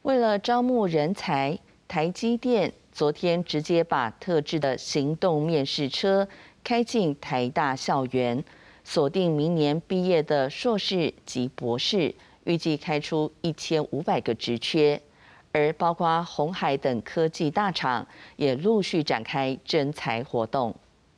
为了招募人才，台积电昨天直接把特制的行动面试车开进台大校园，锁定明年毕业的硕士及博士，预计开出1500个职缺，而包括鸿海等科技大厂也陆续展开征才活动。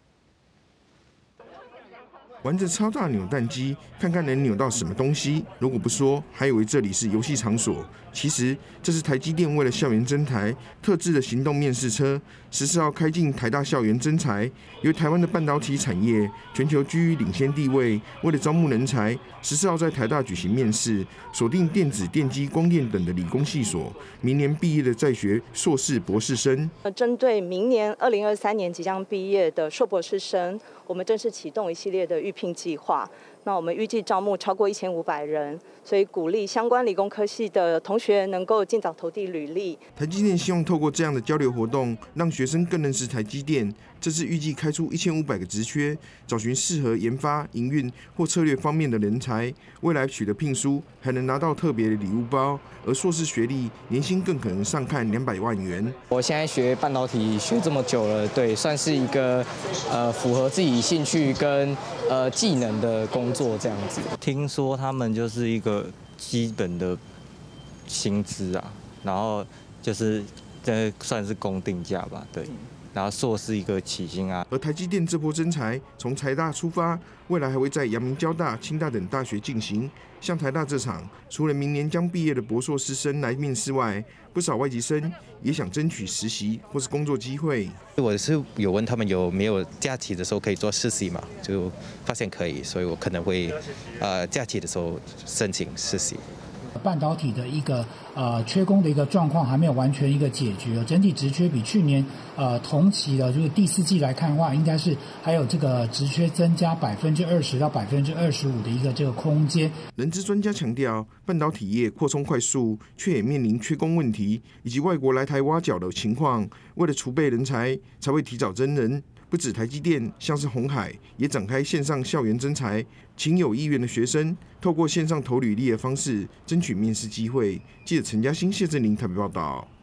玩着超大扭蛋机，看看能扭到什么东西。如果不说，还以为这里是游戏场所。其实这是台积电为了校园征才特制的行动面试车，14号开进台大校园征才。由于台湾的半导体产业全球居于领先地位，为了招募人才，14号在台大举行面试，锁定电子、电机、光电等的理工系所，明年毕业的在学硕士、博士生。 针对明年2023年即将毕业的硕博士生，我们正式启动一系列的预聘计划。那我们预计招募超过1500人，所以鼓励相关理工科系的同学能够尽早投递履历。 台积电希望透过这样的交流活动，让学生更认识台积电。这次预计开出1500个职缺，找寻适合研发、营运或策略方面的人才。未来取得聘书，还能拿到特别的礼物包。而硕士学历年薪更可能上看200万元。 我现在学半导体学这么久了，对，算是一个符合自己兴趣跟技能的工作这样子。 听说他们就是一个基本的薪资啊，然后就是这算是公定价吧，对。然后硕士一个起薪啊。 而台积电这波征才从台大出发，未来还会在阳明交大、清大等大学进行。像台大这场，除了明年将毕业的博硕士生来面试外，不少外籍生也想争取实习或是工作机会。 我是有问他们有没有假期的时候可以做实习嘛，就发现可以，所以我可能会假期的时候申请实习。 半导体的一个缺工的一个状况还没有完全一个解决，整体职缺比去年同期的就是第4季来看的话，应该是还有这个职缺增加20%到25%的一个这个空间。 人资专家强调，半导体业扩充快速，却也面临缺工问题以及外国来台挖角的情况。为了储备人才，才会提早征人。不止台积电，像是鸿海也展开线上校园征才，请有意愿的学生透过线上投履历的方式争取面试机会。记者陈嘉欣、谢振林台北报道。